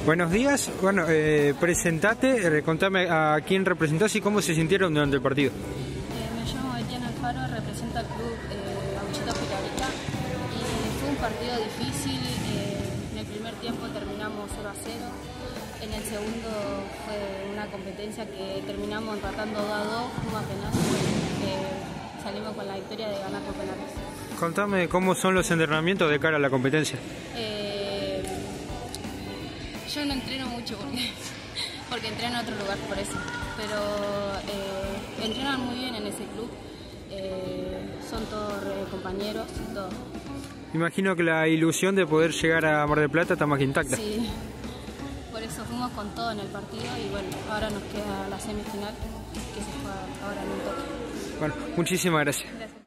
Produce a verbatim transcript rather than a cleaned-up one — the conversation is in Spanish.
Buenos días, bueno, eh, presentate, eh, contame a quién representás y cómo se sintieron durante el partido. Eh, me llamo Etienne Alfaro, represento al club eh, Gauchito Pilarica y fue un partido difícil. Eh, en el primer tiempo terminamos cero a cero, en el segundo fue una competencia que terminamos empatando dos a dos, fuimos a penales, eh, salimos con la victoria de ganar por penales. Contame cómo son los entrenamientos de cara a la competencia. Eh, yo no entreno mucho porque, porque entreno en otro lugar por eso, pero eh, entrenan muy bien en ese club, eh, son todos eh, compañeros, todos. Imagino que la ilusión de poder llegar a Mar del Plata está más que intacta. Sí, por eso fuimos con todo en el partido y bueno, ahora nos queda la semifinal que se juega ahora en un toque. Bueno, muchísimas gracias. Gracias.